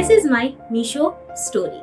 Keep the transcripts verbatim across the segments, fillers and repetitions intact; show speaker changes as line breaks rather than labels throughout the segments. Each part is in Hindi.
This is my Meesho story.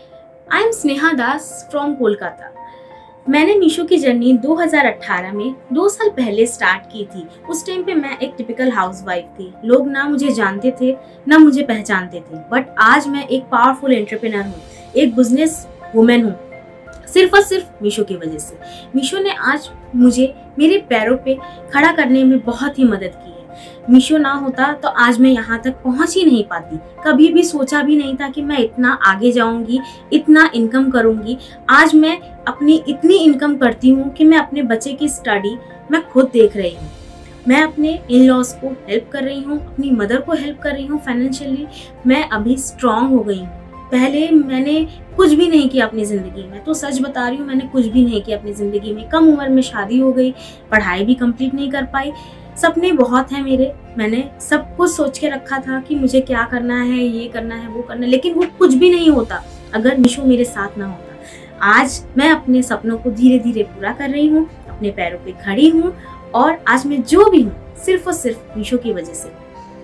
I am Sneha Das from Kolkata. मैंने मीशो की जर्नी दो हज़ार अठारह में दो साल पहले स्टार्ट की थी। उस टाइम पे मैं एक टिपिकल हाउसवाइफ थी। लोग ना मुझे जानते थे ना मुझे पहचानते थे, बट आज मैं एक पावरफुल एंटरप्रेन्योर हूँ, एक बिजनेस वुमेन हूँ, सिर्फ और सिर्फ मीशो की वजह से। मीशो ने आज मुझे मेरे पैरों पे खड़ा करने में बहुत ही मदद की है। मीशो ना होता तो आज मैं यहाँ तक पहुँच ही नहीं पाती। कभी भी सोचा भी नहीं था कि मैं इतना आगे जाऊंगी, इतना इनकम करूंगी। आज मैं अपनी इतनी इनकम करती हूँ कि मैं अपने बच्चे की स्टडी मैं खुद देख रही हूँ। मैं अपने इन लॉज को हेल्प कर रही हूँ, अपनी मदर को हेल्प कर रही हूँ फाइनेंशियली। मैं अभी स्ट्रांग हो गई हूँ। पहले मैंने कुछ भी नहीं किया अपनी ज़िंदगी में, तो सच बता रही हूँ, मैंने कुछ भी नहीं किया अपनी ज़िंदगी में। कम उम्र में शादी हो गई, पढ़ाई भी कंप्लीट नहीं कर पाई। सपने बहुत हैं मेरे, मैंने सब कुछ सोच के रखा था कि मुझे क्या करना है, ये करना है, वो करना है, लेकिन वो कुछ भी नहीं होता अगर मीशो मेरे साथ ना होता। आज मैं अपने सपनों को धीरे धीरे पूरा कर रही हूँ, अपने पैरों पे खड़ी हूँ, और आज मैं जो भी हूँ सिर्फ और सिर्फ मीशो की वजह से।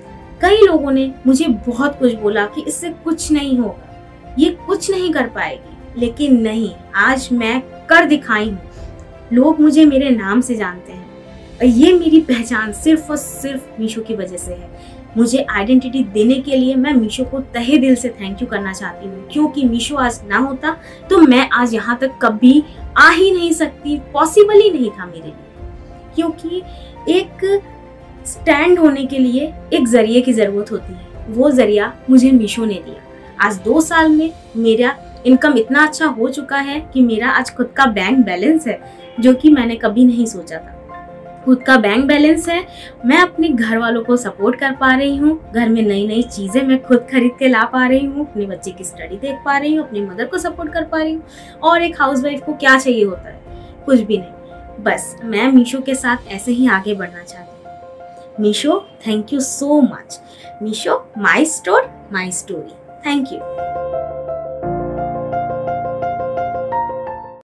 कई लोगों ने मुझे बहुत कुछ बोला कि इससे कुछ नहीं होगा, ये कुछ नहीं कर पाएगी, लेकिन नहीं, आज मैं कर दिखाई हूँ। लोग मुझे मेरे नाम से जानते हैं और ये मेरी पहचान सिर्फ और सिर्फ मीशो की वजह से है। मुझे आइडेंटिटी देने के लिए मैं मीशो को तहे दिल से थैंक यू करना चाहती हूँ, क्योंकि मीशो आज ना होता तो मैं आज यहाँ तक कभी आ ही नहीं सकती, पॉसिबल ही नहीं था मेरे लिए। क्योंकि एक स्टैंड होने के लिए एक जरिए की जरूरत होती है, वो जरिया मुझे मीशो ने दिया। आज दो साल में मेरा इनकम इतना अच्छा हो चुका है कि मेरा आज खुद का बैंक बैलेंस है, जो कि मैंने कभी नहीं सोचा था। खुद का बैंक बैलेंस है, मैं अपने घर वालों को सपोर्ट कर पा रही हूँ, घर में नई नई चीज़ें मैं खुद खरीद के ला पा रही हूँ, अपने बच्चे की स्टडी देख पा रही हूँ, अपनी मदर को सपोर्ट कर पा रही हूँ। और एक हाउसवाइफ को क्या चाहिए होता है? कुछ भी नहीं। बस मैं मीशो के साथ ऐसे ही आगे बढ़ना चाहती हूँ। Meesho, thank you so much. Meesho, my store, my story. Thank you.